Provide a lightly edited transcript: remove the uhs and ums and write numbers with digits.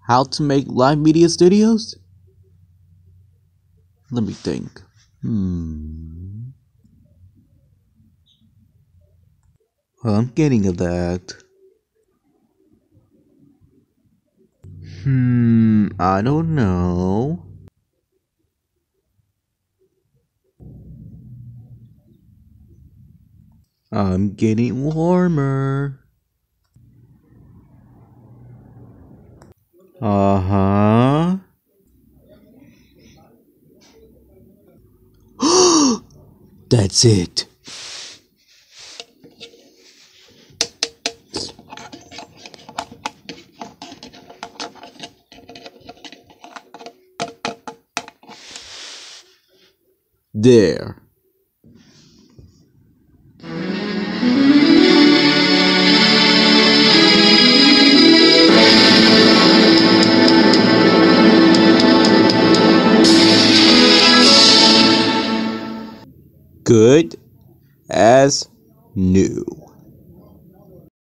How to make live media studios? Let me think. I'm getting at that. I don't know. I'm getting warmer. Uh-huh. That's it. There. Good as new.